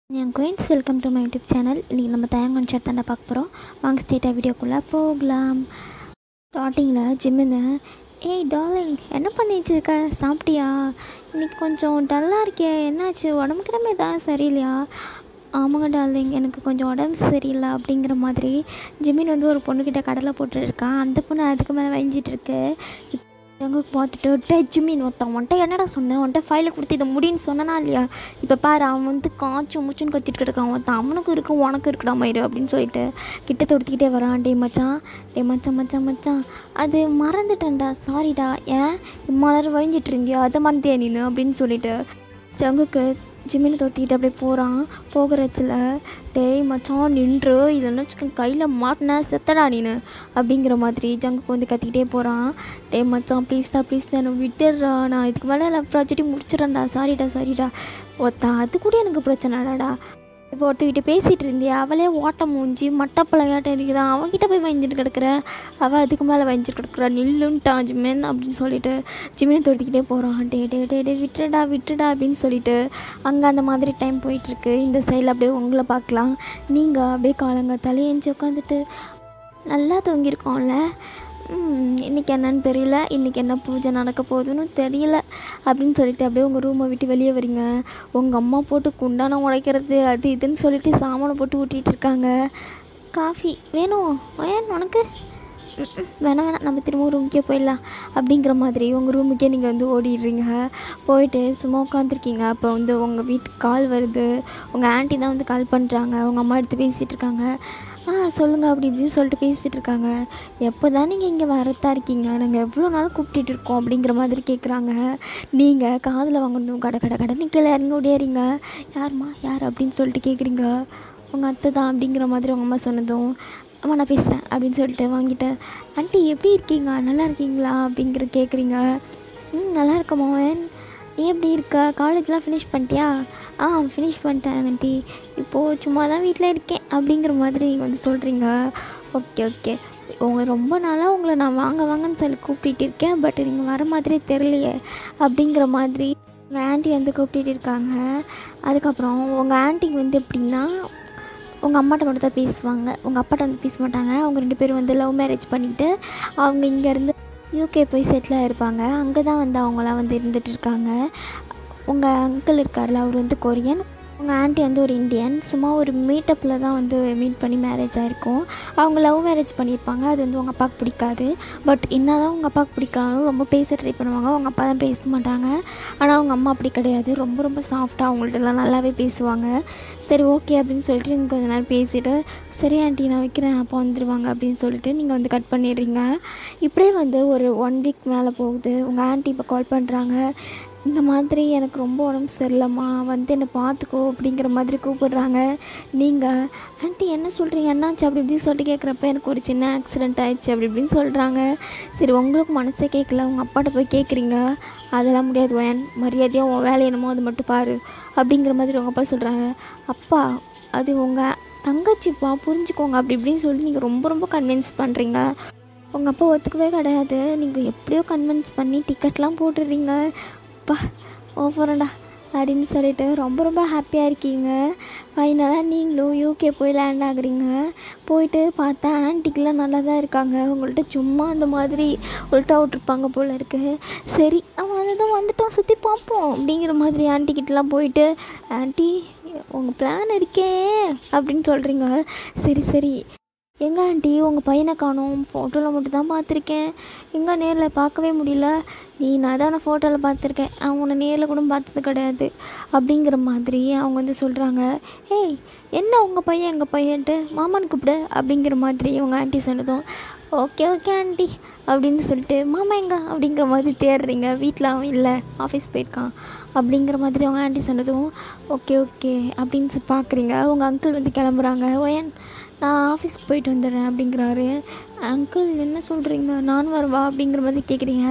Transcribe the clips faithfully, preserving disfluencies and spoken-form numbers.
N queens welcome to my YouTube channel. இன்றைக்கி நம்ம தயங்கன் shirt தாண்டா பார்க்க போகிறோம். வாங்க ஸ்டேட்டாக வீடியோக்குள்ளே போகலாம். ஸ்டார்டிங்கில் ஜிம்முன்னு, ஏய் டார்லிங் என்ன பண்ணிட்டு இருக்க, சாப்பிட்டியா? இன்றைக்கி கொஞ்சம் டல்லாக இருக்கே, என்னாச்சு? உடம்பு கிடமே தான் சரியில்லையா? ஆமாங்க டார்லிங், எனக்கு கொஞ்சம் உடம்பு சரியில்லை அப்படிங்கிற மாதிரி ஜிம்மின் வந்து ஒரு பொண்ணுக்கிட்ட கடலை போட்டுருக்கான். அந்த பொண்ணு அதுக்கு மேலே வஞ்சிட்ருக்கு. எங்கே பார்த்துட்டு டே ஜிம்மின் ஒருத்தன் உன்ட்ட என்னடா சொன்னேன், உன்ட்ட ஃபைலை கொடுத்து இதை முடின்னு சொன்னா இல்லையா? இப்போ பாரு அவன் வந்து காய்ச்சும் மூச்சுன்னு கத்திட்டு கிடக்கிறான். ஒருத்தன் அவனுக்கும் இருக்கும் உனக்கும் இருக்குடா மயிறு அப்படின்னு சொல்லிட்டு கிட்ட தொடுத்திக்கிட்டே வரான். டே மச்சான் டே மச்சான் மச்சான் மச்சான் அது மறந்துட்டேன்டா, சாரிடா. ஏன் இம்மா நேரம் வழிஞ்சிட்டு இருந்தியா, அதை மறந்தே நீனு அப்படின்னு சொல்லிட்டு ஜங்குக்கு ஜிம்மினை துரத்திக்கிட்டு அப்படியே போகிறான். போகிறச்சில் டேய் மச்சான் நின்று இல்லைன்னு வச்சுக்கோங்க கையில் மாட்டினா செத்தடா நீனு அப்படிங்கிற மாதிரி ஜங்குக்கு வந்து கத்திக்கிட்டே போகிறான். டே மச்சான் ப்ளீஸ்டா ப்ளீஸ்டா என்னை விட்டுடுறா, நான் இதுக்கு மேலே எல்லா ப்ராஜெக்டையும் முடிச்சிடறேன்டா, சாரிடா சாரிடா. ஒருத்தா அது கூட எனக்கு பிரச்சனைடாடா. இப்போ ஒருத்தக்கிட்ட பேசிகிட்டு இருந்தியா, அவளே ஓட்ட மூஞ்சி மட்டப்பழகாட்டம் இருக்குதான், அவன்கிட்ட போய் வஞ்சிட்டு கிடக்குற, அவள் அதுக்கு மேலே வஞ்சிட்டு கிடக்குறா, நில்லுன்ட்டான் ஜிம்மின் அப்படின்னு சொல்லிட்டு ஜிம்மினை தொடுத்திக்கிட்டே போகிறான். டே டே டே டே விட்டுடா விட்டுடா அப்படின்னு சொல்லிட்டு அங்கே அந்த மாதிரி டைம் போயிட்டுருக்கு. இந்த சைடில் அப்படியே உங்களை பார்க்கலாம். நீங்கள் அப்படியே காலங்க தலையேஞ்சி உட்காந்துட்டு நல்லா தூங்கியிருக்கோம்ல, இன்றைக்கி என்னன்னு தெரியல, இன்றைக்கி என்ன பூஜை நடக்க போகுதுன்னு தெரியல அப்படின்னு சொல்லிட்டு அப்படியே உங்கள் ரூமை விட்டு வெளியே வரீங்க. உங்கள் அம்மா போட்டு குண்டானம் உடைக்கிறது அது இதுன்னு சொல்லிட்டு சாமானை போட்டு ஊட்டிகிட்டு இருக்காங்க. காஃபி வேணும் ஏன் உனக்கு? வேணாம் வேணாம் நம்ம திரும்ப ரூமுக்கே போயிடலாம் அப்படிங்கிற மாதிரி உங்கள் ரூமுக்கே நீங்கள் வந்து ஓடிடுறீங்க. போயிட்டு சும்மா உட்காந்துருக்கீங்க. அப்போ வந்து உங்கள் வீட்டுக்கு கால் வருது. உங்கள் ஆண்டி தான் வந்து கால் பண்ணுறாங்க. உங்கள் அம்மா எடுத்து பேசிகிட்டு இருக்காங்க. ஆ சொல்லுங்கள் அப்படி இப்படின்னு சொல்லிட்டு பேசிகிட்டு இருக்காங்க. எப்போ தான் நீங்கள் இங்கே வரத்தான் இருக்கீங்க, நாங்கள் எவ்வளோ நாள் கூப்பிட்டுட்டு இருக்கோம் அப்படிங்கிற மாதிரி கேட்குறாங்க. நீங்கள் காதில் வாங்கணும் கடை கடை கடை நிற்கல இறங்க ஓடியாரீங்க. யாரும்மா யார் அப்படின்னு சொல்லிட்டு கேட்குறீங்க. உங்கள் அத்தை தான் அப்படிங்கிற மாதிரி உங்கள் அம்மா சொன்னதும் அம்மா நான் பேசுகிறேன் அப்படின்னு சொல்லிட்டு வாங்கிட்டு ஆண்டி எப்படி இருக்கீங்க, நல்லா இருக்கீங்களா அப்படிங்கிற கேட்குறீங்க. ம் நல்லா இருக்கம்மா. நீ எப்படி இருக்க, காலேஜ்லாம் ஃபினிஷ் பண்ணிட்டியா? ஆ ஃபினிஷ் பண்ணிட்டேன் ஆண்டி, இப்போது சும்மா தான் வீட்டில் இருக்கேன் அப்படிங்கிற மாதிரி நீங்கள் வந்து சொல்கிறீங்க. ஓகே ஓகே உங்கள் ரொம்ப நாளாக உங்களை நான் வாங்க வாங்கன்னு சொல்லி கூப்பிட்டு இருக்கேன், பட் நீங்கள் வர மாதிரி தெரியலையே அப்படிங்கிற மாதிரி உங்கள் ஆண்டி வந்து கூப்பிட்டு இருக்காங்க. அதுக்கப்புறம் உங்கள் ஆண்டிக்கு வந்து எப்படின்னா உங்கள் அம்மாட்ட மட்டும் தான் பேசுவாங்க, உங்கள் அப்பாட்ட வந்து பேச மாட்டாங்க. அவங்க ரெண்டு பேரும் வந்து லவ் மேரேஜ் பண்ணிவிட்டு அவங்க இங்கேருந்து யூகே போய் செட்டில் ஆகிருப்பாங்க. அங்கே தான் வந்து அவங்களாம் வந்து இருந்துகிட்டு இருக்காங்க. உங்கள் அங்கிள் இருக்கார்ல அவர் வந்து கொரியன், உங்கள் ஆண்டி வந்து ஒரு இந்தியன். சும்மா ஒரு மீட்டப்பில் தான் வந்து மீட் பண்ணி மேரேஜ் ஆகிருக்கும். அவங்க லவ் மேரேஜ் பண்ணியிருப்பாங்க. அது வந்து உங்கள் அப்பாவுக்கு பிடிக்காது. பட் என்ன தான் உங்கள் அப்பாவுக்கு பிடிக்காலும் ரொம்ப பேச ட்ரை பண்ணுவாங்க. உங்கள் அப்பா தான் பேச மாட்டாங்க. ஆனால் அவங்க அம்மா அப்படி கிடையாது, ரொம்ப ரொம்ப சாஃப்டாக அவங்கள்ட்டலாம் நல்லாவே பேசுவாங்க. சரி ஓகே அப்படின்னு சொல்லிட்டு நீங்கள் கொஞ்ச நேரம் பேசிவிட்டு சரி ஆண்டி நான் வைக்கிறேன் அப்போ வந்துடுவாங்க அப்படின்னு சொல்லிட்டு நீங்கள் வந்து கட் பண்ணிடுறீங்க. இப்படியே வந்து ஒரு ஒன் வீக் மேலே போகுது. உங்கள் ஆண்டி இப்போ கால் பண்ணுறாங்க. இந்த மாதிரி எனக்கு ரொம்ப உடம்பு சரியில்லைம்மா, வந்து என்னை பார்த்துக்கோ அப்படிங்கிற மாதிரி கூப்பிடுறாங்க. நீங்கள் ஆண்டி என்ன சொல்கிறீங்க, என்னாச்சு அப்படி இப்படின்னு சொல்லிட்டு கேட்குறப்ப எனக்கு ஒரு சின்ன ஆக்சிடெண்ட் ஆகிடுச்சு அப்படி இப்படின்னு சொல்கிறாங்க. சரி உங்களுக்கு மனசே கேட்கல, உங்கள் அப்பாட்ட போய் கேட்குறீங்க. அதெல்லாம் முடியாது வேன், மரியாதையாக உன் வேலை என்னமோ அது மட்டும் பாரு அப்படிங்கிற மாதிரி உங்கள் அப்பா சொல்கிறாங்க. அப்பா அது உங்கள் தங்கச்சிப்பா புரிஞ்சுக்கோங்க அப்படி இப்படின்னு சொல்லி நீங்கள் ரொம்ப ரொம்ப கன்வின்ஸ் பண்ணுறீங்க. உங்கள் அப்பா ஒத்துக்கவே கிடையாது. நீங்கள் எப்படியோ கன்வின்ஸ் பண்ணி டிக்கெட்லாம் போட்டுடுறீங்க. அப்பா ஓவரண்டா அப்படின்னு சொல்லிட்டு ரொம்ப ரொம்ப ஹாப்பியாக இருக்கீங்க. ஃபைனலாக நீங்களும் யூகே போய் லேண்ட் ஆகுறீங்க. போயிட்டு பார்த்தா ஆன்ட்டிக்கெலாம் நல்லா தான் இருக்காங்க. உங்கள்கிட்ட சும்மா அந்த மாதிரி உள்ட்டா விட்ருப்பாங்க போல் இருக்குது. சரி அவன் அதை தான் வந்துட்டோம் சுற்றி பார்ப்போம் அப்படிங்கிற மாதிரி ஆன்ட்டிக்கிட்டலாம் போயிட்டு ஆன்ட்டி உங்கள் பிளான் இருக்கே அப்படின்னு சொல்கிறீங்க. சரி சரி எங்கே ஆண்டி உங்கள் பையனை காணோம், ஃபோட்டோவில் மட்டும் தான் பார்த்துருக்கேன், எங்கே நேரில் பார்க்கவே முடியல. நீ நான் தான் ஃபோட்டோவில் பார்த்துருக்கேன், அவனை நேரில் கூட பார்த்தது கிடையாது அப்படிங்கிற மாதிரி அவங்க வந்து சொல்கிறாங்க. ஏய் என்ன உங்கள் பையன் எங்கள் பையன்ட்டு மாமான்னு கூப்பிடு அப்படிங்கிற மாதிரி உங்கள் ஆண்டி சொன்னதும் ஓகே ஓகே ஆண்டி அப்படின்னு சொல்லிட்டு மாமா எங்க அப்படிங்கிற மாதிரி தேடுறீங்க. வீட்டில் அவன் இல்லை ஆஃபீஸ் போயிருக்கான் அப்படிங்கிற மாதிரி அவங்க ஆண்டி சொன்னதும் ஓகே ஓகே அப்படின்னு பார்க்குறீங்க. உங்கள் அங்கிள் வந்து கிளம்புறாங்க. ஓயன் நான் ஆஃபீஸ்க்கு போயிட்டு வந்துடுறேன் அப்படிங்கிறாரு. அங்கிள் என்ன சொல்கிறீங்க, நான் வரவா அப்படிங்கிற மாதிரி கேட்குறீங்க.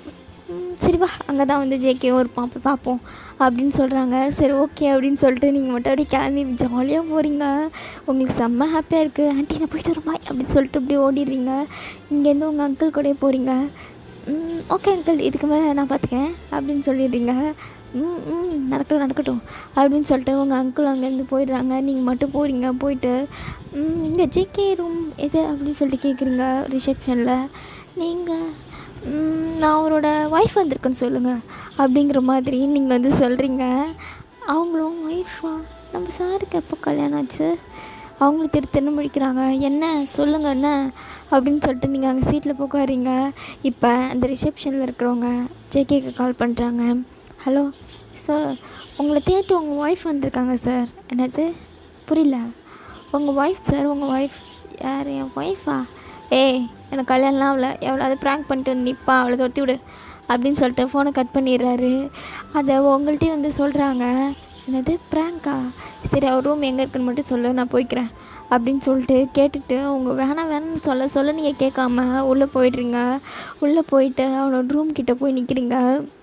சரி வா அங்கே தான் வந்து ஜேகே ஒரு பாப்பை பார்ப்போம் அப்படின்னு சொல்கிறாங்க. சரி ஓகே அப்படின்னு சொல்லிட்டு நீங்கள் மட்டும் அப்படியே கிளம்பி ஜாலியாக போகிறீங்க. உங்களுக்கு செம்ம ஹாப்பியாக இருக்குது. ஆண்டி நான் போயிட்டு வரேன் பாய் அப்படின்னு சொல்லிட்டு அப்படியே ஓடிடுறீங்க. இங்கேருந்து உங்கள் அங்கிள் கூட போகிறீங்க. ஓகே அங்கிள் இதுக்கு மேலே நான் பார்த்துக்கேன் அப்படின்னு சொல்லிடுறீங்க. ம் ம் நடக்கட்டும் நடக்கட்டும் அப்படின்னு சொல்லிட்டு உங்கள் அங்கிள் அங்கேருந்து போயிடுறாங்க. நீங்கள் மட்டும் போகிறீங்க. போயிட்டு இங்கே ஜேகே ரூம் எது அப்படின்னு சொல்லிட்டு கேட்குறீங்க ரிசப்ஷனில். நீங்கள் நான் அவரோட ஒய்ஃப் வந்திருக்குன்னு சொல்லுங்கள் அப்படிங்கிற மாதிரி நீங்கள் வந்து சொல்கிறீங்க. அவங்களும் ஒய்ஃபா, நம்ம சாருக்கு எப்போ கல்யாணம் ஆச்சு? அவங்களும் திரு திரும்ப முடிக்கிறாங்க. என்ன சொல்லுங்கள் என்ன அப்படின்னு சொல்லிட்டு நீங்கள் அங்கே சீட்டில் உட்காரீங்க. இப்போ அந்த ரிசப்ஷனில் இருக்கிறவங்க ஜேகேக்கு கால் பண்ணுறாங்க. ஹலோ சார், உங்களை தேட்டு உங்கள் ஒய்ஃப் வந்திருக்காங்க சார். என்னது புரியல? உங்கள் ஒய்ஃப் சார், உங்கள் ஒய்ஃப். யார்? என் ஒய்ஃபா? ஏய் எனக்கு கல்யாணம்லாம் அவ்வளோ எவ்வளோ அதை ப்ராங்க் பண்ணிட்டு வந்து நிற்பா, அவ்வளோ தொட்டி விடு அப்படின்னு சொல்லிட்டு ஃபோனை கட் பண்ணிடுறாரு. அதை உங்கள்கிட்டயே வந்து சொல்கிறாங்க. என்னது ப்ராங்கா? சரி அவர் ரூம் எங்கே இருக்குன்னு மட்டும் சொல்லு, நான் போய்க்கிறேன் அப்படின்னு சொல்லிட்டு கேட்டுட்டு அவங்க வேணாம் வேணாம்னு சொல்ல சொல்ல நீங்கள் கேட்காம உள்ளே போய்ட்றீங்க. உள்ளே போயிட்டு அவனோட ரூம் கிட்டே போய் நிற்கிறீங்க.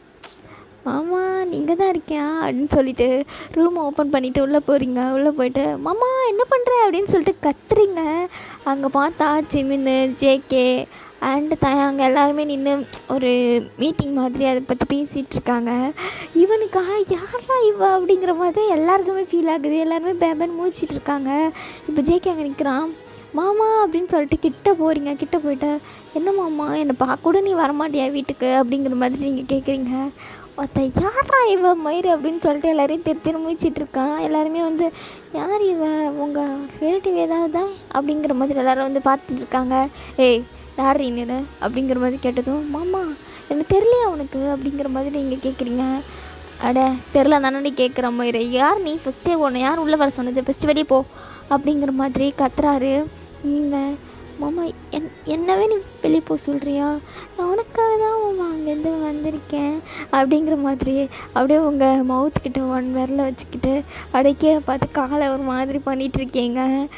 மாமா நீங்கள் தான் இருக்கியா அப்படின்னு சொல்லிட்டு ரூமை ஓப்பன் பண்ணிவிட்டு உள்ளே போகிறீங்க. உள்ளே போயிட்டு மாமா என்ன பண்ணுற அப்படின்னு சொல்லிட்டு கத்துறீங்க. அங்கே பார்த்தா ஜிமின், ஜேகே அண்டு தயாங்க எல்லாருமே நின்று ஒரு மீட்டிங் மாதிரி அதை பற்றி பேசிகிட்டு இருக்காங்க. இவனுக்காக யாரா இவ அப்படிங்கிற மாதிரி எல்லாருக்குமே ஃபீல் ஆகுது. எல்லாருமே பேபன் மூச்சிட்டு இருக்காங்க. இப்போ ஜேகே அங்கே நிற்கிறான். மாமா அப்படின்னு சொல்லிட்டு கிட்டே போகிறீங்க. கிட்டே போயிட்டு என்ன மாமா என்னை பார்க்க கூட நீ வரமாட்டியா வீட்டுக்கு அப்படிங்கிற மாதிரி நீங்கள் கேட்குறீங்க. ஒருத்த யாரா இவ மயிறு அப்படின்னு சொல்லிட்டு எல்லோரையும் திரு திரு மூச்சிட்ருக்கான். எல்லாருமே வந்து யார் இவ, உங்கள் ரிலேட்டிவ் ஏதாவது அப்படிங்கிற மாதிரி எல்லோரும் வந்து பார்த்துட்ருக்காங்க. ஏய் யார் நின்று அப்படிங்கிற மாதிரி கேட்டதும் மாமா எனக்கு தெரியலையா உனக்கு அப்படிங்கிற மாதிரி நீங்கள் கேட்குறீங்க. அட தெரில தானே கேட்குற மாதிரி. யார் நீ? ஃபஸ்ட்டே ஒன்று யார் உள்ளே வர சொன்னது? ஃபஸ்ட்டு வெளியே போ அப்படிங்கிற மாதிரி கத்துறாரு. நீங்கள் மாமா என் என்னவே நீ வெளியே போக சொல்கிறியா? நான் உனக்காக தான் மாமா அங்கேருந்து வந்திருக்கேன் அப்படிங்கிற மாதிரி அப்படியே உங்கள் மவுத்துக்கிட்ட ஒன் விரல வச்சுக்கிட்டு அப்படியே கீழே பார்த்து காலை ஒரு மாதிரி பண்ணிகிட்ருக்கீங்க.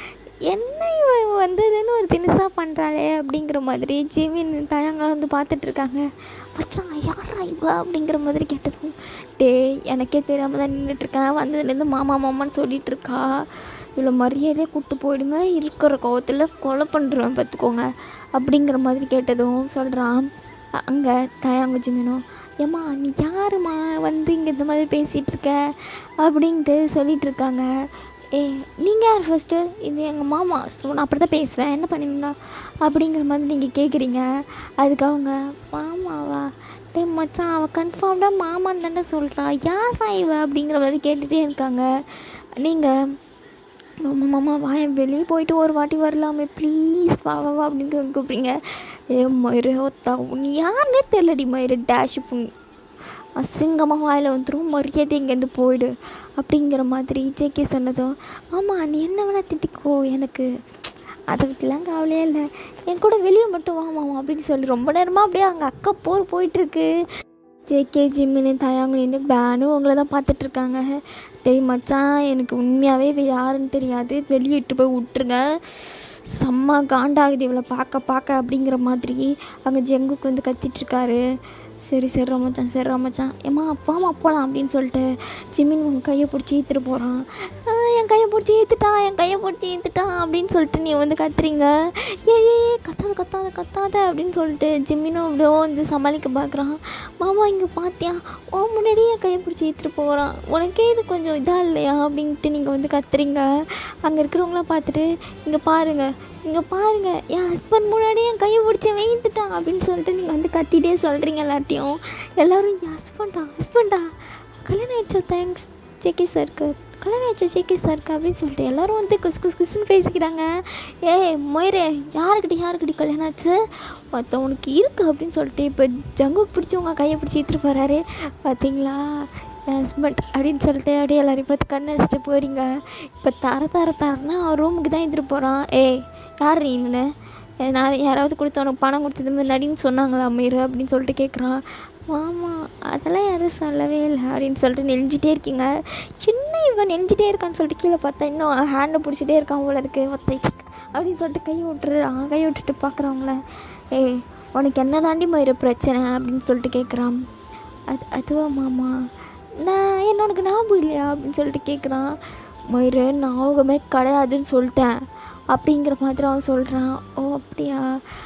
என்ன இவ வந்ததுன்னு ஒரு தினுசாக பண்ணுறாளே அப்படிங்கிற மாதிரி ஜிமின் தயாங்களாம் வந்து பார்த்துட்ருக்காங்க. மச்சான் யாரா இவ அப்படிங்கிற மாதிரி கேட்டதும் டே எனக்கே தெரியாமல் தான் நின்றுட்டுருக்கேன், வந்ததுலேருந்து மாமா மாமான்னு சொல்லிகிட்ருக்கா, இவ்வளோ மரியாதையே கூப்பிட்டு போயிடுங்க, இருக்கிற கோவத்தில் கொலை பண்ணுறேன் பார்த்துக்கோங்க அப்படிங்கிற மாதிரி கேட்டதும் சொல்கிறான். அங்கே தயாங்க ஜிமினும் ஏம்மா நீ யாருமா வந்து இங்கே இந்த மாதிரி பேசிகிட்ருக்க அப்படின்ட்டு சொல்லிகிட்ருக்காங்க. ஏ நீங்கள் யார் ஃபஸ்ட்டு? இது எங்கள் மாமா, ஸோ நான் அப்படி தான் பேசுவேன், என்ன பண்ணுவீங்க அப்படிங்கிற மாதிரி நீங்கள் கேட்குறீங்க. அதுக்கு அவங்க மாமாவா? டே மச்சான் அவள் கன்ஃபார்ம்டாக மாமான்னு தானே சொல்கிறா, யாரா இவ அப்படிங்கிற மாதிரி கேட்டுகிட்டே இருக்காங்க. நீங்கள் மாமா மாமா வாயன் வெளியே போயிட்டு ஒரு வாட்டி வரலாமே ப்ளீஸ் வா வா வா அப்படின்னு கூப்பிட்றீங்க. ஏ மயிறு ஒத்தா நீ யாருன்னே தெரிலடி மயிறு டேஷ் புண்ணி அசிங்கமாக வாயில் வந்துடும், மரியாதை இங்கேருந்து போயிடு அப்படிங்கிற மாதிரி ஜேகே சொன்னதும் ஆமாம் நீ என்ன வேணால் திட்டிக்கோ, எனக்கு அதை விட்டுலாம் கவலையே இல்லை, என் கூட வெளியே மட்டும் வா மாமா அப்படின்னு சொல்லி ரொம்ப நேரமாக அப்படியே அங்கே அக்கா போர் போயிட்டுருக்கு. ஜேகே ஜிம்மின்னு தயாங்க நின்று பேனு உங்களை தான் பார்த்துட்ருக்காங்க. டேய் மச்சான் எனக்கு உண்மையாகவே இவ யாருன்னு தெரியாது, வெளியே இட்டு போய் விட்டுருங்க, செம்ம காண்டாகுது இவளை பார்க்க பார்க்க அப்படிங்கிற மாதிரி அங்கே ஜங்குக்கு வந்து கத்திட்ருக்காரு. சரி சரி ரமச்சான் சரி ரமச்சான் ஏம்மா அப்பா அம்மா போகலாம் அப்படின்னு சொல்லிட்டு ஜிமின் உன் கையை பிடிச்சி ஈத்துட்டு போகிறான். என் கையை பிடிச்சி ஈத்துட்டான் என் கையை பிடிச்சி ஈத்துட்டான் அப்படின்னு சொல்லிட்டு நீ வந்து கத்துறீங்க. ஏ ஏ கத்தாத கத்தாத கத்தாத அப்படின்னு சொல்லிட்டு ஜிம்மினும் அப்படியோ வந்து சமாளிக்க பார்க்குறான். மாமா இங்கே பார்த்தியா உன் முன்னாடியே என் கையை பிடிச்சி ஈத்துட்டு போகிறான், உனக்கே இது கொஞ்சம் இதாக இல்லையா அப்படின்ட்டு நீங்கள் வந்து கத்துறீங்க. அங்கே இருக்கிறவங்களாம் பார்த்துட்டு இங்கே பாருங்கள் இங்கே பாருங்கள் என் ஹஸ்பண்ட் முன்னாடியே என் கையை பிடிச்சி வைத்துட்டான் அப்படின்னு சொல்லிட்டு நீங்கள் வந்து கத்திகிட்டே சொல்கிறீங்க எல்லாத்தையும். எல்லோரும் என் ஹஸ்பண்டா ஹஸ்பண்டா கல்யாணம் ஆயிடுச்சா தேங்க்ஸ் ஜேகே சாருக்கு, கல்யாணம் ஆயிடுச்சா ஜேகே சாருக்கு அப்படின்னு சொல்லிட்டு எல்லோரும் வந்து குஸ் குஸ் குஸ்ன்னு பேசிக்கிறாங்க. ஏ மொயரே யாருக்கிட்ட யாருக்கிட்ட கல்யாணம் ஆச்சு மற்றவனுக்கு இருக்குது அப்படின்னு சொல்லிட்டு இப்போ ஜங்குக்கு பிடிச்சி உங்கள் கையை பிடிச்சி எடுத்துகிட்டு போகிறாரு. பார்த்தீங்களா என் ஹஸ்பண்ட் அப்படின்னு சொல்லிட்டு அப்படியே எல்லோரையும் பார்த்து கண் அடிச்சுட்டு போயிடுங்க. இப்போ தர தர தரன்னா அவன் ரூமுக்கு தான் எடுத்துகிட்டு போகிறான். ஏய் யார் நீன்னு நான் யாராவது கொடுத்து உனக்கு பணம் கொடுத்தது முன்னாடின்னு சொன்னாங்களா அம்மீர் அப்படின்னு சொல்லிட்டு கேட்குறான். மாமா அதெல்லாம் யாரும் சொல்லவே இல்லை அப்படின்னு சொல்லிட்டு நெஞ்சிட்டே இருக்கீங்க. என்ன இவன் நெஞ்சிட்டே இருக்கான்னு சொல்லிட்டு கீழே பார்த்தா இன்னும் ஹேண்டை பிடிச்சிட்டே இருக்கான் போல இருக்குது ஒத்தை அப்படின்னு சொல்லிட்டு கையை விட்டுறான். கையை விட்டுட்டு பார்க்குறவங்கள ஏய் உனக்கு என்ன தாண்டி மயிறு பிரச்சனை அப்படின்னு சொல்லிட்டு கேட்குறான். அது அதுவா மாமா நான் என்ன உனக்கு ஞாபகம் இல்லையா அப்படின்னு சொல்லிட்டு கேட்குறான். மயிறு ஞாபகமே கிடையாதுன்னு சொல்லிட்டேன் அப்படிங்கிற மாதிரி அவன் சொல்கிறான். ஓ அப்படியா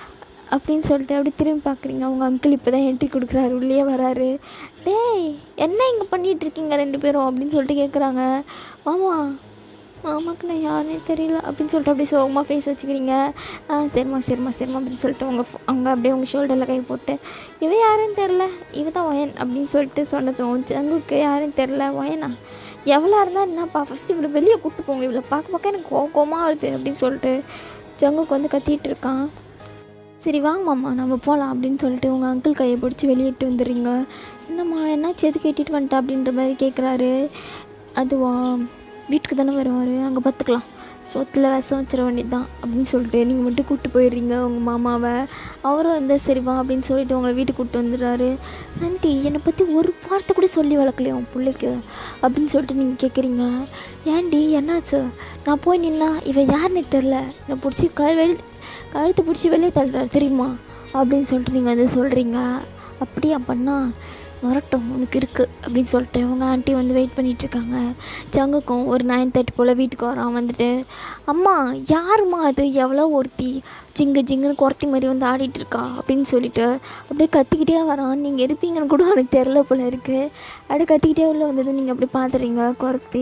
அப்படின்னு சொல்லிட்டு அப்படி திரும்பி பார்க்குறீங்க. அவங்க அங்கிள் இப்போ தான் என்ட்ரி கொடுக்குறாரு, உள்ளே வராரு. டேய் என்ன இங்கே பண்ணிகிட்ருக்கீங்க ரெண்டு பேரும் அப்படின்னு சொல்லிட்டு கேட்குறாங்க. மாமா மாமாக்கு நான் யாருன்னே தெரியல அப்படின்னு சொல்லிட்டு அப்படியே சோகமாக ஃபேஸ் வச்சுக்கிறீங்க. ஆ சரிம்மா சரிம்மா சரிம்மா அப்படின்னு சொல்லிட்டு அவங்க அவங்க அப்படியே உங்கள் ஷோல்டரில் கை போட்டு இவ யாருன்னு தெரில, இவ தான் ஒயன் அப்படின்னு சொல்லிட்டு சொன்னதும் ஜங்குக்கு யாருன்னு தெரில, ஒயனா எவ்வளோ இருந்தால் என்னப்பா ஃபஸ்ட்டு இவ்வளோ வெளியே கூப்பிட்டு போங்க, இவ்வளோ பார்க்க பார்க்க எனக்கு கோ கோமாக வருது அப்படின்னு சொல்லிட்டு ஜங்குக்கு வந்து கத்திகிட்டு இருக்கான். சரி வாங்க மாமா நம்ம போகலாம் அப்படின்னு சொல்லிட்டு உங்கள் அங்கிள் கையை பிடிச்சி வெளியிட்டு வந்துடுறீங்க. என்னம்மா என்னாச்சு எதுக்கு கேட்டுட்டு வந்துட்டா அப்படின்ற மாதிரி கேட்குறாரு. அதுவா வீட்டுக்கு தானே வருவார், அங்கே பார்த்துக்கலாம், சொத்தில் விஷம் வச்சிட வேண்டியது தான் அப்படின்னு சொல்லிட்டு நீங்கள் மட்டும் கூப்பிட்டு போயிடுறீங்க உங்கள் மாமாவை. அவரும் வந்து சரிவா அப்படின்னு சொல்லிட்டு உங்களை வீட்டுக்கு கூப்பிட்டு வந்துடுறாரு. ஆண்டி என்னை பற்றி ஒரு வார்த்தை கூட சொல்லி வளர்க்கலையா உன் பிள்ளைக்கு அப்படின்னு சொல்லிட்டு நீங்கள் கேட்குறீங்க. ஏன்டி என்னாச்சு, நான் போய் நின்னா இவன் யாருன்னு தெரில, என்னை பிடிச்சி கழு வெளி கழுத்து பிடிச்சி வெளியே தள்ளுறாரு தெரியுமா அப்படின்னு சொல்லிட்டு நீங்கள் வந்து சொல்கிறீங்க. அப்படியா பண்ணா வரட்டும் உனக்கு இருக்குது அப்படின்னு சொல்லிட்டு அவங்க ஆண்டி வந்து வெயிட் பண்ணிகிட்ருக்காங்க. ஜங்குக்கும் ஒரு நைன் தேர்ட்டி போல் வீட்டுக்கு வரான். வந்துட்டு அம்மா யாரும்மா அது, எவ்வளோ ஒருத்தி ஜிங்கு ஜிங்குன்னு குறத்தி மாதிரி வந்து ஆடிட்டுருக்கா அப்படின்னு சொல்லிட்டு அப்படியே கத்திக்கிட்டே வரான். நீங்கள் இருப்பீங்கன்னு கூட அவனுக்கு தெரில போல் இருக்குது. அப்படியே கத்திக்கிட்டே உள்ள வந்தது நீங்கள் அப்படி பார்த்துறீங்க குறத்தி.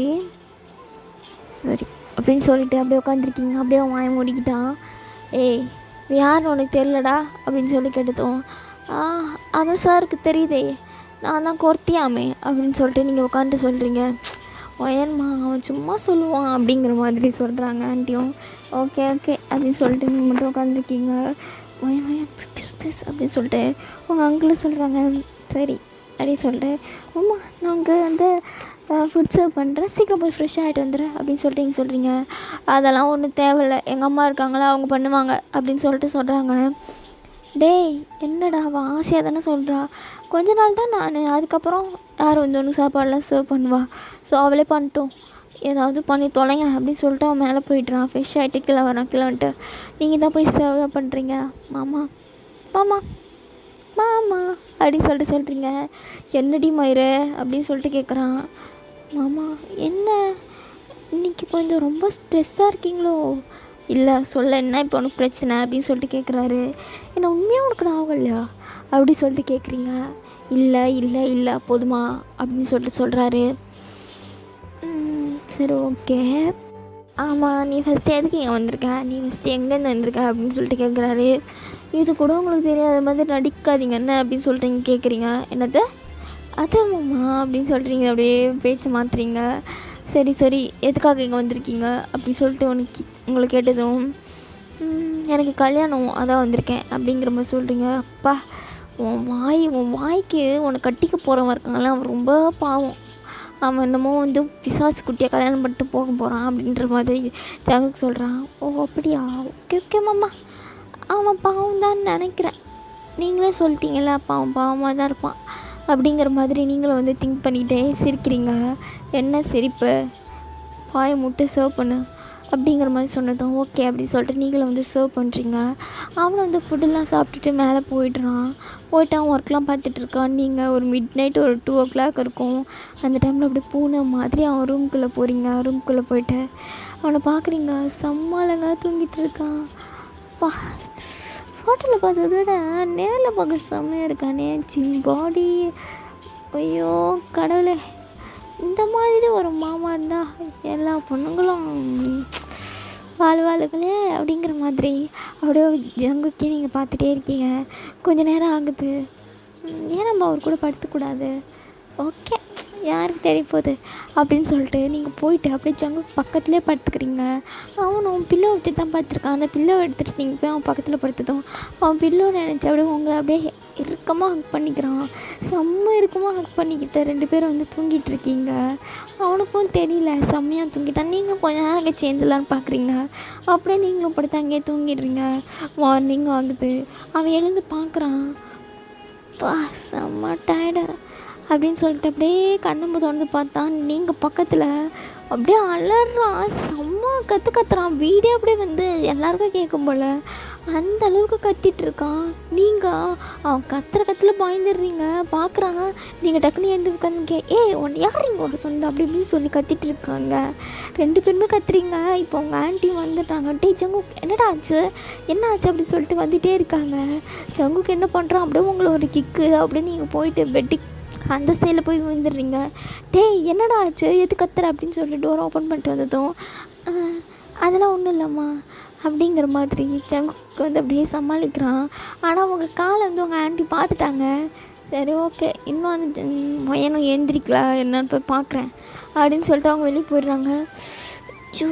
சரி அப்படின்னு சொல்லிட்டு அப்படியே உட்காந்துருக்கீங்க. அப்படியே அவன் வாய மூடிக்கிட்டான். ஏய் யாருன்னு உனக்கு தெரிலடா அப்படின்னு சொல்லி கேட்டதும் ஆ அதான் சாருக்கு தெரியுதே, நான் தான் கொர்த்தியாமே அப்படின்னு சொல்லிட்டு நீங்கள் உட்காந்துட்டு சொல்கிறீங்க. ஒயன்மா அவன் சும்மா சொல்லுவான் அப்படிங்கிற மாதிரி சொல்கிறாங்க ஆண்டியும். ஓகே ஓகே அப்படின்னு சொல்லிட்டு நீங்கள் மட்டும் உட்காந்துருக்கீங்க. ஒயன் ஒயன் பிஸ் பிஸ் அப்படின்னு சொல்லிட்டு உங்கள் அங்கிளும் சொல்கிறாங்க. சரி அப்படின்னு சொல்லிட்டு அம்மா நான் உங்கள் வந்து ஃபுட் சர்வ் பண்ணுறேன், சீக்கிரம் போய் ஃப்ரெஷ் ஆகிட்டு வந்துடுறேன் அப்படின்னு சொல்லிட்டு நீங்கள் சொல்கிறீங்க. அதெல்லாம் ஒன்றும் தேவையில்லை, எங்கள் அம்மா இருக்காங்களா அவங்க பண்ணுவாங்க அப்படின்னு சொல்லிட்டு சொல்கிறாங்க. டேய் என்னடா அவள் ஆசையாக தானே சொல்கிறா, கொஞ்ச நாள் தான் நான், அதுக்கப்புறம் யார் வந்து ஒன்று சாப்பாடெலாம் சர்வ் பண்ணுவா, ஸோ அவளே பண்ணிட்டோம், ஏதாவது பண்ணி தொலைங்க அப்படின்னு சொல்லிட்டு அவன் மேலே போய்ட்றான். ஃப்ரெஷ் ஆகிட்டு கீழே வரான். கீழே வந்துட்டு நீங்கள் தான் போய் சர்வ் பண்ணுறீங்க. மாமா மாமா மாமா அப்படின்னு சொல்லிட்டு சொல்கிறீங்க. என்னடி மயிறு அப்படின்னு சொல்லிட்டு கேட்குறான். மாமா என்ன இன்றைக்கி கொஞ்சம் ரொம்ப ஸ்ட்ரெஸ்ஸாக இருக்கீங்களோ, இல்லை சொல்ல என்ன இப்போ உனக்கு பிரச்சனை அப்படின்னு சொல்லிட்டு கேட்குறாரு. என்ன உண்மையாக உனக்கு ஞாபகம் இல்லையா அப்படி சொல்லிட்டு கேட்குறீங்க. இல்லை இல்லை இல்லை போதுமா அப்படின்னு சொல்லிட்டு சொல்கிறாரு. சரி ஓகே ஆமாம் நீ ஃபஸ்ட்டு எதுக்கு இங்கே வந்திருக்க, நீ ஃபஸ்ட்டு எங்கேருந்து வந்திருக்க அப்படின்னு சொல்லிட்டு கேட்குறாரு. இது கூட உங்களுக்கு தெரியாத மாதிரி நடிக்காதீங்க என்ன அப்படின்னு சொல்லிட்டு நீங்கள் கேட்குறீங்க. என்னது அதாம்மா அப்படின்னு சொல்கிறீங்க, அப்படியே பேச்சு மாற்றுறீங்க. சரி சரி எதுக்காக இங்கே வந்திருக்கீங்க அப்படின்னு சொல்லிட்டு உனக்கு உங்களை கேட்டதும் எனக்கு கல்யாணம் அதான் வந்திருக்கேன் அப்படிங்கிற மாதிரி சொல்கிறீங்க. அப்பா உன் வாய் உன் வாய்க்கு உன்னை கட்டிக்க போகிறவன் இருக்காங்களா அவன் ரொம்ப பாவம், அவன் என்னமோ வந்து பிசாசு குட்டியாக கல்யாணம் பண்ணிட்டு போக போகிறான் அப்படின்ற மாதிரி ஜங்குக்கு சொல்கிறான். ஓ அப்படியா ஓகே ஓகே மாமா, அவன் பாவம் தான் நினைக்கிறேன், நீங்களே சொல்லிட்டீங்களே அப்போ அவன் பாவமாக தான் இருப்பான் அப்படிங்கிற மாதிரி நீங்களும் வந்து திங்க் பண்ணிக்கிட்டே சிரிக்கிறீங்க. என்ன சிரிப்பு, பாயை முட்டை சர்வ் பண்ணு அப்படிங்கிற மாதிரி சொன்னதும் ஓகே அப்படின்னு சொல்லிட்டு நீங்களும் வந்து சர்வ் பண்ணுறீங்க. அவனை வந்து ஃபுட்டெல்லாம் சாப்பிட்டுட்டு மேலே போயிடுறான். போயிட்டு அவன் ஒர்க்லாம் பார்த்துட்ருக்கான். நீங்கள் ஒரு மிட் நைட் ஒரு டூ ஓ கிளாக் இருக்கும். அந்த டைமில் அப்படியே பூனை மாதிரி அவன் ரூம்குள்ளே போகிறீங்க. ரூம்குள்ளே போயிட்டு அவனை பார்க்குறீங்க. செம்மலங்க தூங்கிட்டு இருக்கான். பா ஃபோட்டோவில் பார்த்ததை விட நேரில் பார்க்க செம்மையாக இருக்கானே ஜிம் பாடி. ஐயோ கடவுளே, இந்த மாதிரி ஒரு மாமா இருந்தால் எல்லா பொண்ணுங்களும் வாழ்வாளுகளே அப்படிங்கிற மாதிரி அப்படியே ஜங்குக்கே நீங்கள் பார்த்துட்டே இருக்கீங்க. கொஞ்சம் நேரம் ஆகுது. ஏன் நம்ம அவர் கூட படுத்தக்கூடாது, ஓகே யாருக்கு தெரிய போகுது அப்படின்னு சொல்லிட்டு நீங்கள் போயிட்டு அப்படியே ஜங்கு பக்கத்துலேயே படுத்துக்கிறீங்க. அவனும் பில்லோ வச்சு தான் பார்த்துருக்கான். அந்த பில்லோ எடுத்துகிட்டு நீங்கள் போய் அவன் பக்கத்தில் படுத்ததும் அவன் பில்லோ நினச்சி அப்படியே உங்களை அப்படியே இறுக்கமாக ஹக் பண்ணிக்கிறான். செம்ம இறுக்கமாக ஹக் பண்ணிக்கிட்டு ரெண்டு பேரும் வந்து தூங்கிட்டு இருக்கீங்க. அவனுக்கும் தெரியல செம்மையாக தூங்கிட்டான். நீங்களும் கொஞ்ச நேரம் அங்கே சேர்ந்துலான்னு பார்க்குறீங்க. அப்படியே நீங்களும் படுத்து அங்கேயே தூங்கிடுறீங்க. மார்னிங் ஆகுது. அவன் எழுந்து பார்க்குறான். பா செம்ம டயர்டாக அப்படின்னு சொல்லிட்டு அப்படியே கண்ணு திறந்து பார்த்தா நீங்கள் பக்கத்தில் அப்படியே அலறான், செம்ம கற்று கத்துறான். வீடே அப்படியே வந்து எல்லாருக்கும் கேட்கும் போல் அந்த அளவுக்கு கத்திட்டு இருக்கான். நீங்கள் அவன் கத்துற கத்தில் பயந்துடுறீங்க. பார்க்குறான், நீங்கள் டக்குனு எழுந்து உட்காந்து கே ஏ ஒன்று யார் இங்கே ஒன்று சொன்ன அப்படி இப்படின்னு சொல்லி கத்திட்டு இருக்காங்க. ரெண்டு பேருமே கத்துறீங்க. இப்போ அவங்க ஆண்டி வந்துட்டாங்க. டே ஜங்குக் என்னடா ஆச்சு, என்ன ஆச்சு அப்படின்னு சொல்லிட்டு வந்துகிட்டே இருக்காங்க. ஜங்குக் என்ன பண்ணுறான், அப்படியே உங்களை ஒரு கிக்கு அப்படின்னு நீங்கள் போயிட்டு பெட்டுக்கு அந்த சைடில் போய் வந்துடுறீங்க. டேய் என்னடா ஆச்சு, எது கத்துற அப்படின்னு சொல்லி டோர் ஓப்பன் பண்ணிட்டு வந்ததும் அதெல்லாம் ஒன்றும் இல்லைம்மா அப்படிங்கிற மாதிரி ஜங்குக்கு வந்து அப்படியே சமாளிக்கிறான். ஆனால் அவங்க காலை வந்து உங்கள் ஆண்டி பார்த்துட்டாங்க. சரி ஓகே, இன்னும் அந்த பையனும் எழுந்திரிக்கல என்னன்னு போய் பார்க்குறேன் அப்படின்னு சொல்லிட்டு அவங்க வெளியே போயிடுறாங்க. ஜோ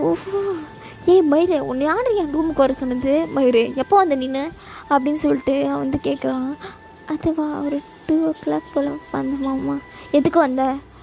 ஏய் மயிறு உன்னை யார் என் ரூமுக்கு வர சொன்னது, மயிறு எப்போ வந்த நின்று அப்படின்னு சொல்லிட்டு அவன் வந்து கேட்குறான். அதுவா ஒரு டூ ஓ கிளாக் போல் வந்தமாம்மா. எதுக்கு வந்த?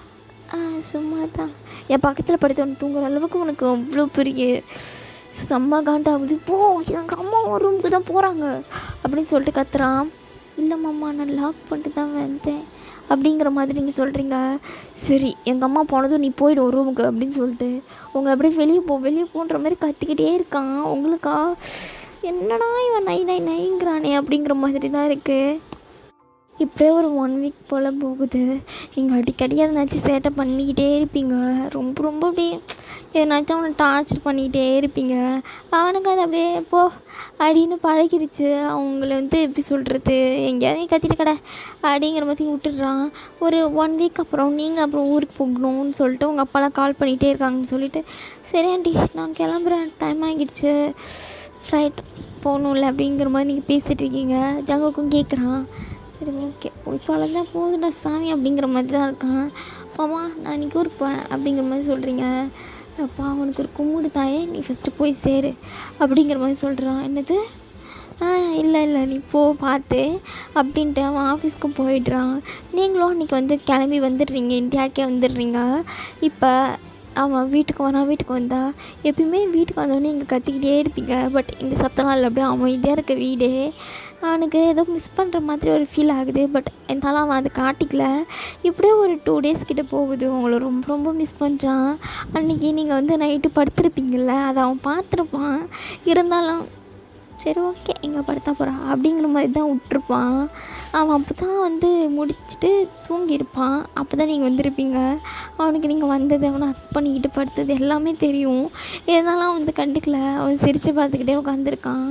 சும்மா தான் என் பக்கத்தில் படுத்தவன் தூங்குற அளவுக்கு உனக்கு அவ்வளோ பெரிய செம்ம காண்டாகுது, போ எங்கள் அம்மா ஒரு ரூமுக்கு தான் போகிறாங்க அப்படின்னு சொல்லிட்டு கத்துறான். இல்லைம்மாம்மா நான் லாக் பண்ணிட்டு தான் வந்தேன் அப்படிங்கிற மாதிரி நீங்கள் சொல்கிறீங்க. சரி எங்கள் அம்மா போனதும் நீ போய்டும் ஒரு ரூமுக்கு அப்படின்னு சொல்லிட்டு உங்களை அப்படியே வெளியே போ வெளியே போன்ற மாதிரி கத்திக்கிட்டே இருக்கான். உங்களுக்கா என்னடா இவன் நை நை நைங்கிறானே அப்படிங்கிற மாதிரி தான் இருக்குது. இப்படியே ஒரு ஒன் வீக் போல் போகுது. நீங்கள் அடிக்கடி எதனாச்சும் சேட்டை பண்ணிக்கிட்டே இருப்பீங்க. ரொம்ப ரொம்ப அப்படியே எதனாச்சும் அவனை டார்ச்சர் பண்ணிக்கிட்டே இருப்பீங்க. அவனுக்கு அது அப்படியே போ அப்படின்னு பழகிடுச்சு. அவங்கள வந்து எப்படி சொல்கிறது, எங்கேயாவது கத்திட்டு கடை அப்படிங்கிற மாதிரி விட்டுடுறான். ஒரு ஒன் வீக் அப்புறம் நீங்கள் அப்புறம் ஊருக்கு போகணும்னு சொல்லிட்டு உங்கள் அப்பாலாம் கால் பண்ணிகிட்டே இருக்காங்கன்னு சொல்லிவிட்டு சரி ஆண்டி நான் கிளம்புறேன், டைம் ஆகிடுச்சு, ஃப்ளைட் போகணும்ல அப்படிங்கிற மாதிரி நீங்கள் பேசிகிட்டு இருக்கீங்க. ஜங்குக்கும் கேட்குறான். சரி ஓகே போய் தொலைஞ்சால் போதுடா சாமி அப்படிங்கிற மாதிரி தான் இருக்கான். மாமா நான் இன்றைக்கி ஊருக்கு போகிறேன் அப்படிங்கிற மாதிரி சொல்கிறீங்க. அப்பா அவனுக்கு ஒரு கும்பிடு தாயே, நீ ஃபஸ்ட்டு போய் சேரு அப்படிங்கிற மாதிரி சொல்கிறான். என்னது ஆ இல்லை இல்லை நீ போ பார்த்து அப்படின்ட்டு அவன் ஆஃபீஸ்க்கும் போயிடுறான். நீங்களும் அன்றைக்கி வந்து கிளம்பி வந்துடுறீங்க, இந்தியாவுக்கே வந்துடுறீங்க. இப்போ அவன் வீட்டுக்கு வரான். வீட்டுக்கு வந்தால் எப்பயுமே வீட்டுக்கு வந்தோடனே இங்கே கத்திக்கிட்டே இருப்பீங்க. பட் இந்த சத்த நாள் அப்படியே அமைதியாக இருக்க வீடு அவனுக்கு ஏதோ மிஸ் பண்ணுற மாதிரி ஒரு ஃபீல் ஆகுது. பட் இருந்தாலும் அவன் அதை காட்டிக்கல. இப்படியே ஒரு டூ டேஸ் கிட்டே போகுது. உங்களை ரொம்ப ரொம்ப மிஸ் பண்ணுறான். அன்றைக்கி நீங்கள் வந்து நைட்டு படுத்துருப்பீங்கள்ல, அதை அவன் பார்த்துருப்பான். இருந்தாலும் சரி ஓகே இங்கே படுத்தா போகிறான் அப்படிங்கிற மாதிரி தான் விட்டுருப்பான். அவன் அப்போ தான் வந்து முடிச்சுட்டு தூங்கியிருப்பான். அப்போ தான் நீங்கள் வந்திருப்பீங்க. அவனுக்கு நீங்கள் வந்தது, அவனை ஹக் பண்ணிக்கிட்டு படுத்தது எல்லாமே தெரியும். இருந்தாலும் அவன் வந்து கண்டுக்கல. அவன் சிரித்து பார்த்துக்கிட்டே உட்காந்துருக்கான்.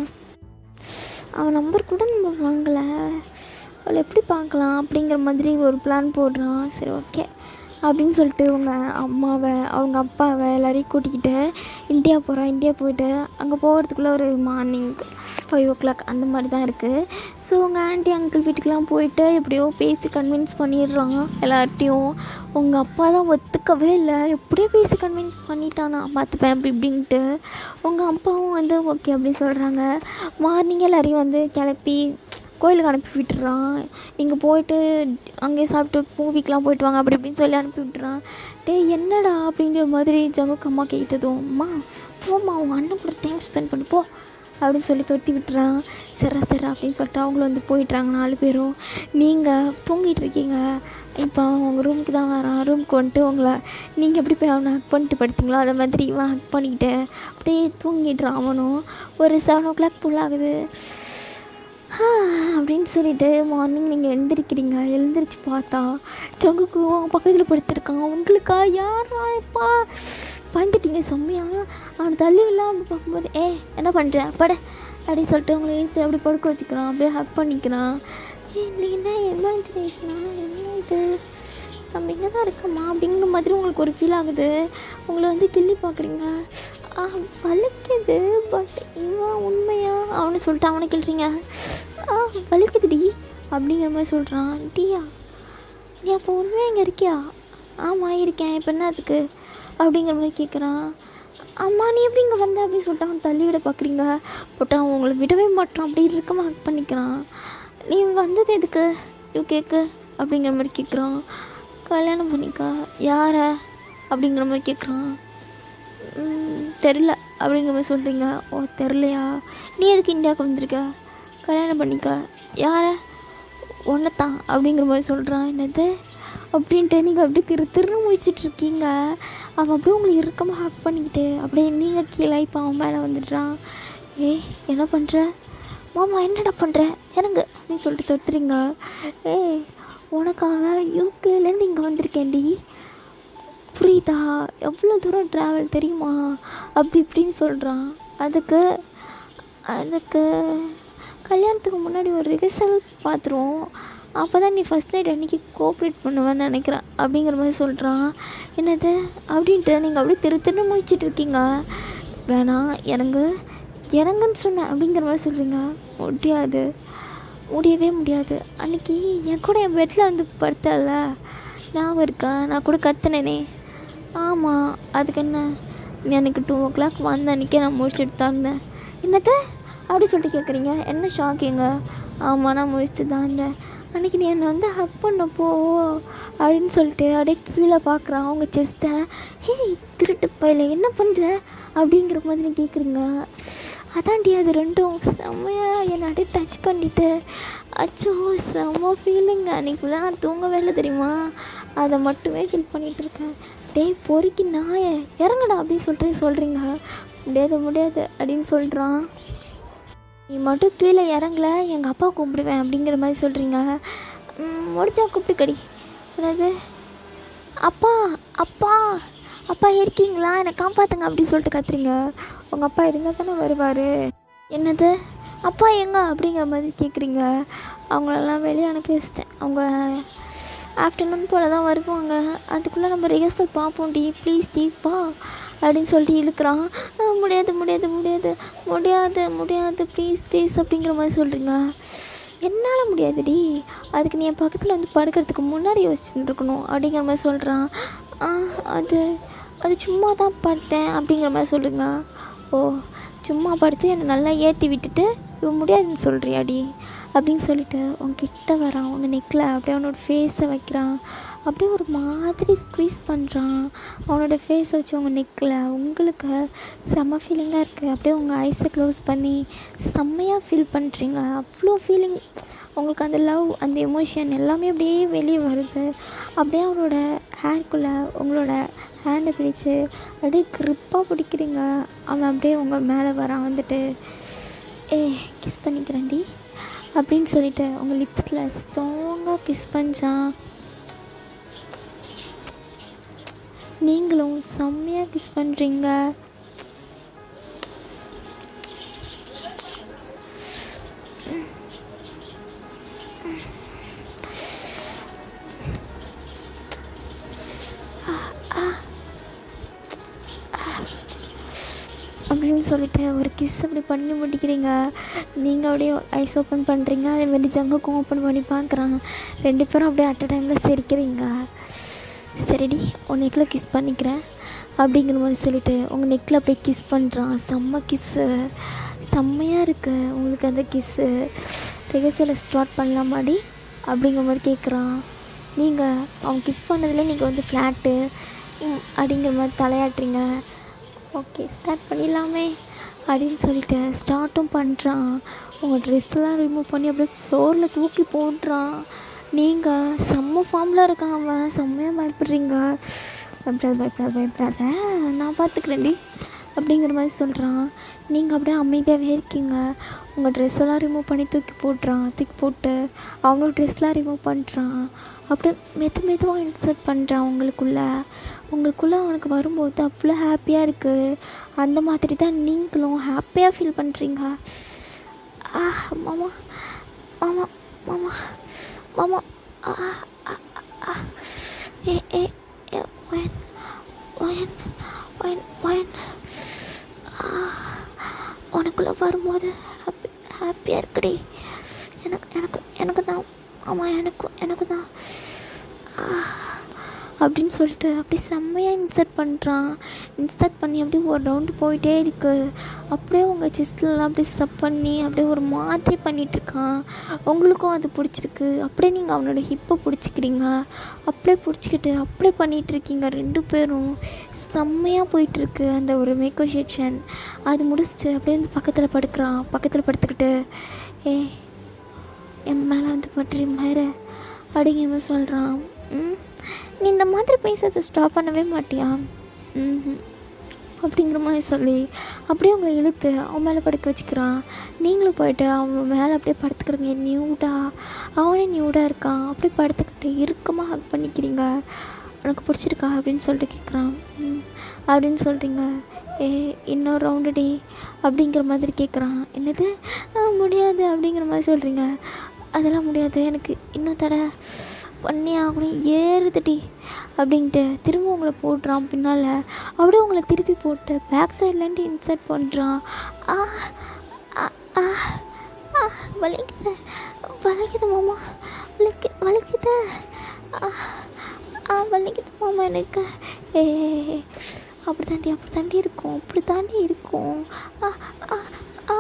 அவன் நம்பர் கூட நம்ம வாங்கலை, அவளை எப்படி பார்க்கலாம் அப்படிங்கிற மாதிரி ஒரு பிளான் போடுறான். சரி ஓகே அப்படின்னு சொல்லிட்டு அவங்க அம்மாவை அவங்க அப்பாவை எல்லாரையும் கூட்டிக்கிட்டு இந்தியா போகிறான். இந்தியா போயிட்டு அங்கே போகிறதுக்குள்ளே ஒரு மார்னிங் ஃபைவ் ஓ கிளாக் அந்த மாதிரி தான் இருக்குது. ஸோ உங்கள் ஆண்டி அங்கிள் வீட்டுக்கெலாம் போயிட்டு எப்படியோ பேசி கன்வின்ஸ் பண்ணிடுறான் எல்லார்ட்டையும். உங்கள் அப்பா தான் ஒத்துக்கவே இல்லை, எப்படியோ பேசி கன்வின்ஸ் பண்ணிட்டான், நான் பார்த்துப்பேன் அப்படி இப்படின்ட்டு. உங்கள் அப்பாவும் வந்து ஓகே அப்படின்னு சொல்கிறாங்க. மார்னிங் எல்லாரையும் வந்து கிளப்பி கோயிலுக்கு அனுப்பி விட்டுறான். நீங்கள் போயிட்டு அங்கேயே சாப்பிட்டு மூவிக்கெலாம் போயிட்டு வாங்க அப்படி இப்படின்னு சொல்லி அனுப்பி விட்டுறான். டே என்னடா அப்படிங்கிற மாதிரி ஜங்குக்கு அம்மா கேட்டதும் அம்மா போம்மா அவங்க அண்ணன் கூட டைம் ஸ்பெண்ட் பண்ணி போ அப்படின்னு சொல்லி தொட்டி விட்டுறான். சரா சரா அப்படின்னு சொல்லிட்டு அவங்களும் வந்து போயிட்டுறாங்க நாலு பேரும். நீங்கள் தூங்கிட்டு இருக்கீங்க. இப்போ அவங்க ரூமுக்கு தான் வரான். ரூமுக்கு வந்துட்டு உங்களை நீங்கள் எப்படி போய் அவனை ஹக் பண்ணிட்டு படுத்தீங்களோ அதை மாதிரி இவன் ஹக் பண்ணிக்கிட்டு அப்படியே தூங்கிட்டுறான். அவனும் ஒரு செவன் ஓ கிளாக் ஃபுல் ஆகுது அப்படின்னு சொல்லிட்டு மார்னிங் நீங்கள் எழுந்திருக்கிறீங்க. எழுந்திரிச்சு பார்த்தா ஜங்குக்கு அவங்க பக்கத்தில் படுத்திருக்கான். உங்களுக்கா யாரா எப்பா பயந்துட்டீங்க செம்மையா. அவனை தள்ளி இல்லாமல் பார்க்கும்போது ஏ என்ன பண்ணுற பட அப்படின்னு சொல்லிட்டு அவங்களை இழுத்து அப்படி படுக்க வச்சுக்கிறான். அப்படியே ஹக் பண்ணிக்கிறான். ஏ நீ என்ன எமர்ஜென்சினா என்ன இது, நம்ம இங்கே தான் இருக்கோமா அப்படிங்கிற மாதிரி உங்களுக்கு ஒரு ஃபீல் ஆகுது. உங்களை வந்து கிள்ளி பார்க்குறீங்க. ஆ வலிக்குது பட் இவன் உண்மையா அவனு சொல்லிட்டு அவனை கிள்றீங்க. ஆ வலிக்குதுடி அப்படிங்கிற மாதிரி சொல்கிறான். டீயா நீ அப்போ உண்மையாக இங்கே இருக்கியா? ஆமாம் இருக்கேன், இப்போ என்ன அதுக்கு அப்படிங்கிற மாதிரி கேட்குறான். அம்மா நீ எப்படி இங்கே வந்த அப்படின்னு சொல்லிட்டு அவன் தள்ளி விட பார்க்குறீங்க. பட் அவன் உங்களை விடவே மாட்டான். அப்படி இருக்கமாக ஹக் பண்ணிக்கிறான். நீ வந்தது எதுக்கு யூ கேக்கு அப்படிங்கிற மாதிரி கேட்குறான். கல்யாணம் பண்ணிக்கா யாரை அப்படிங்கிற மாதிரி கேட்குறான். தெரில அப்படிங்கிற மாதிரி சொல்கிறீங்க. ஓ தெரிலையா, நீ எதுக்கு இந்தியாவுக்கு வந்திருக்க? கல்யாணம் பண்ணிக்க யாரை? ஒன்றைத்தான் அப்படிங்கிற மாதிரி சொல்கிறான். என்னது அப்படின்ட்டு நீங்கள் அப்படியே திரு திருன்னு முழிச்சிட்ருக்கீங்க. அவன் அப்படியே உங்களை இறுக்கமாக ஹக் பண்ணிக்கிட்டு அப்படியே நீங்கள் கீழே இப்போ அவன் மேலே வந்துடுறான். ஏய் என்ன பண்ணுற மாமா, என்னடா பண்ணுற எனக்கு அப்படின்னு சொல்லிட்டு தொத்துறீங்க. ஏய் உனக்காக யூகேலேருந்து இங்கே வந்திருக்கேன்டி, புரியுதா, எவ்வளோ தூரம் ட்ராவல் தெரியுமா அப்படி இப்படின்னு சொல்கிறான். அதுக்கு அதுக்கு கல்யாணத்துக்கு முன்னாடி ஒரு ரிஹர்சல் பார்த்துருவோம், அப்போ தான் நீ ஃபஸ்ட் நைட் அன்றைக்கி கோஆப்ரேட் பண்ணுவேன்னு நினைக்கிறேன் அப்படிங்கிற மாதிரி சொல்கிறான். என்னது அப்படின்ட்டு நீங்கள் அப்படியே திரு திரு முடிச்சிட்ருக்கீங்க. வேணாம் எனக்கு இறங்குன்னு சொன்னேன் அப்படிங்கிற மாதிரி சொல்கிறீங்க. முடியாது, முடியவே முடியாது. அன்றைக்கி என் கூட என் பெட்டில் வந்து படுத்தல ஞாபகம் இருக்கா, நான் கூட கத்துனேனே. ஆமாம், அதுக்கு என்ன, எனக்கு டூ ஓ கிளாக் வந்த அன்றைக்கே நான் முடிச்சுட்டு தான் இருந்தேன். என்னத்தை அப்படி சொல்லிட்டு கேட்குறீங்க, என்ன ஷாக்கிங்க? ஆமாம் நான் முடிச்சுட்டு தான் இருந்தேன். அன்றைக்கி நீ என்னை வந்து ஹக் பண்ணப்போ அப்படின்னு சொல்லிட்டு அப்படியே கீழே பார்க்குறான் அவங்க செஸ்ட்டை. ஹே திருட்டு பையில என்ன பண்ணுற அப்படிங்கிற மாதிரி கேட்குறீங்க. அதான்டி அது ரெண்டும் செம்மையாக என்னை அப்படியே டச் பண்ணிவிட்டு அச்சோ செம்ம ஃபீலிங்க. அன்றைக்குள்ளே நான் தூங்கவே இல்லை தெரியுமா, அதை மட்டுமே ஃபீல் பண்ணிகிட்டு இருக்கேன். டேய் பொறுக்கி நாயே இறங்கடா அப்படின்னு சொல்லிட்டு சொல்கிறீங்க. முடியாது முடியாது அப்படின்னு சொல்கிறான். நீ மட்டும் கீழே இறங்கல எங்கள் அப்பா கூப்பிடுவேன் அப்படிங்கிற மாதிரி சொல்கிறீங்க. முடிஞ்சா கூப்பிட்டு கடி. அதாவது அப்பா அப்பா அப்பா இருக்கீங்களா, என்னை காப்பாற்றுங்க அப்படின்னு சொல்லிட்டு கத்துறீங்க. உங்கள் அப்பா இருந்தால் தானே வருவார். என்னது அப்பா எங்க அப்படிங்கிற மாதிரி கேட்குறீங்க. அவங்களெல்லாம் வெளியே அனுப்பி வச்சிட்டேன், அவங்க ஆஃப்டர்நூன் போல் தான் வருவாங்க, அதுக்குள்ளே நம்ம ரிஹர்சல் பார்ப்போம் டி ப்ளீஸ் டீப்பா அப்படின்னு சொல்லிட்டு இழுக்கிறான். முடியாது முடியாது முடியாது முடியாது முடியாது ப்ளீஸ் ப்ளீஸ் அப்படிங்கிற மாதிரி சொல்கிறீங்க. என்னால் முடியாதுடி, அதுக்கு நீ என் பக்கத்தில் வந்து படுக்கிறதுக்கு முன்னாடி யோசிச்சுருக்கணும் அப்படிங்கிற மாதிரி சொல்கிறான். அது அது சும்மா தான் படுத்தேன் அப்படிங்கிற மாதிரி சொல்லுங்க. ஓ சும்மா படுத்து என்னை நல்லா ஏற்றி விட்டுட்டு இவன் முடியாதுன்னு சொல்கிறியாடி அப்படின்னு சொல்லிட்டு உங்ககிட்ட வரான். அவங்க நெக்கில் அப்படியே அவனோட ஃபேஸை வைக்கிறான், அப்படியே ஒரு மாதிரி ஸ்க்வீஸ் பண்ணுறான். அவனோட ஃபேஸை வச்சு உங்கள் நெக்கில் உங்களுக்கு செம்ம ஃபீலிங்காக இருக்குது. அப்படியே உங்கள் ஐஸை க்ளோஸ் பண்ணி செம்மையாக ஃபீல் பண்ணுறீங்க. அவ்வளோ ஃபீலிங் உங்களுக்கு, அந்த லவ் அந்த எமோஷன் எல்லாமே அப்படியே வெளியே வருது. அப்படியே அவனோட ஹேர்க்குள்ளே உங்களோட ஹேண்டை பிடிச்சி அப்படியே க்ரிப்பாக பிடிக்கிறீங்க. அவன் அப்படியே உங்கள் மேலே வரான், வந்துட்டு ஏ கிஸ் பண்ணிக்கிறேன்டி அப்படின்னு சொல்லிட்டு உங்கள் லிப்ஸில் ஸ்ட்ராங்காக கிஸ் பண்ணான். நீங்களும் செம்மையாக கிஸ் பண்ணுறீங்க. அப்படின்னு சொல்லிட்டு ஒரு கிஸ் அப்படி பண்ணி முடிக்கிறீங்க. நீங்கள் அப்படியே ஐஸ் ஓப்பன் பண்ணுறீங்க, அதேமாதிரி ஜங்குக்கும் ஓப்பன் பண்ணி பார்க்குறாங்க. ரெண்டு பேரும் அப்படியே அட் அ டைமில் சிரிக்கிறீங்க. சரிடி உன் நெக்கில் கிஸ் பண்ணிக்கிறேன் அப்படிங்கிற மாதிரி சொல்லிவிட்டு உங்கள் நெக்கில் அப்படியே கிஸ் பண்ணுறான். செம்ம கிஸ்ஸு, செம்மையாக இருக்குது உங்களுக்கு அந்த கிஸ்ஸு. ரிஹர்சலை ஸ்டார்ட் பண்ணலாமாடி அப்படிங்கிற மாதிரி கேட்குறான். நீங்கள் அவன் கிஸ் பண்ணதில் நீங்கள் வந்து ஃப்ளாட்டு அப்படிங்கிற மாதிரி தலையாட்டுறீங்க. ஓகே ஸ்டார்ட் பண்ணிடலாமே அப்படின்னு சொல்லிட்டு ஸ்டார்ட்டும் பண்ணுறான். உங்கள் ட்ரெஸ்ஸெல்லாம் ரிமூவ் பண்ணி அப்படியே ஃப்ளோரில் தூக்கி போடுறான். நீங்கள் செம்ம ஃபார்மில் இருக்கான் அவன், செம்மையாக பயப்படுறீங்க. பயப்படாத பயப்படாத பயப்படாத நான் பார்த்துக்கிறேன்டி அப்படிங்கிற மாதிரி சொல்கிறான். நீங்கள் அப்படியே அமைதியாகவே இருக்கீங்க. உங்கள் ட்ரெஸ்ஸெல்லாம் ரிமூவ் பண்ணி தூக்கி போடுறான். தூக்கி போட்டு அவனோட ட்ரெஸ்லாம் ரிமூவ் பண்ணுறான். அப்படியே மெது மெதுவாக இன்சர்ட் பண்ணுறான் உங்களுக்குள்ளே. உங்களுக்குள்ளே அவனுக்கு வரும்போது அவ்வளோ ஹாப்பியாக இருக்குது. அந்த மாதிரி தான் நீங்களும் ஹாப்பியாக ஃபீல் பண்ணுறீங்க. ஆ மாமா மாமா மாமா மாமா ஏ ஏ ஒயன் ஒயன் ஒயன் ஒயன் உனக்குள்ளே வரும்போது ஹாப்பி ஹாப்பியாக இருக்குடி. எனக்கு எனக்கு எனக்கு தான் ஆமாம் எனக்கு எனக்கு தான் அப்படின்னு சொல்லிட்டு அப்படியே செம்மையாக இன்சர்ட் பண்ணுறான். இன்சர்ட் பண்ணி அப்படியே ஒரு ரவுண்டு போயிட்டே இருக்குது. அப்படியே உங்கள் செஸ்ட்லலாம் அப்படியே ஸ்டப் பண்ணி அப்படியே ஒரு மாதிரி பண்ணிகிட்ருக்கான். உங்களுக்கும் அது பிடிச்சிருக்கு. அப்படியே நீங்கள் அவனோட ஹிப்பை பிடிச்சிக்கிறீங்க. அப்படியே பிடிச்சிக்கிட்டு அப்படியே பண்ணிகிட்ருக்கீங்க. ரெண்டு பேரும் செம்மையாக போயிட்டுருக்கு அந்த ஒரு மேக்கோ செக்ஷன். அது முடிச்சுட்டு அப்படியே வந்து பக்கத்தில் படுக்கிறான். பக்கத்தில் படுத்துக்கிட்டு ஏ என் மேலே வந்து பற்றி மாற அப்படிங்கிற மாதிரி சொல்கிறான். ம் நீ இந்த மாதிரி பேசுறதை ஸ்டாப் பண்ணவே மாட்டியா? ம் அப்படிங்கிற மாதிரி சொல்லி அப்படியே அவங்கள இழுத்து அவன் மேலே படுக்க வச்சுக்கிறான். நீங்களும் போயிட்டு அவன் மேலே அப்படியே படுத்துக்கிறீங்க. நியூடா அவனே நியூடாக இருக்கான். அப்படியே படுத்துக்கிட்டு இறுக்கமாக ஹக் பண்ணிக்கிறீங்க. உனக்கு பிடிச்சிருக்கா அப்படின்னு சொல்லிட்டு கேட்குறான். ம் அப்படின்னு சொல்கிறீங்க. ஏ இன்னொரு ரவுண்டு டி அப்படிங்கிற மாதிரி கேட்குறான். என்னது முடியாது அப்படிங்கிற மாதிரி சொல்கிறீங்க. அதெல்லாம் முடியாது, எனக்கு இன்னும் தடை பண்ணி ஆகணும், ஏறுதுடி அப்படின்ட்டு திரும்ப உங்களை போடுறான். பின்னால் அப்படியே உங்களை திருப்பி போட்டு பேக் சைட்லேருந்து இன்சர்ட் பண்ணுறான். ஆ ஆ ஆ வலிக்குது வலிக்குது மாமா, வலிக்கு வலிக்குது ஆ ஆ வலிக்குது மாமா எனக்கு. ஏ அப்படி தாண்டி அப்படி தாண்டி இருக்கும் அப்படி தாண்டி இருக்கும் ஆ ஆ ஆ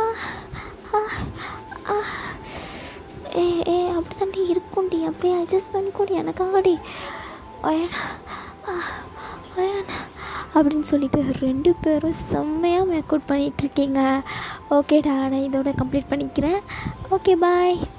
ஆ ஏ ஏ அப்படி தாண்டி இருக்கும்டி, அப்படியே அட்ஜஸ்ட் பண்ணிக்கூடி எனக்காகடி வேணா வேணா அப்படின்னு சொல்லிட்டு ரெண்டு பேரும் செம்மையாக மேக் அவுட் பண்ணிகிட்ருக்கீங்க. ஓகேடா, நான் இதோட கம்ப்ளீட் பண்ணிக்கிறேன். ஓகே பாய்.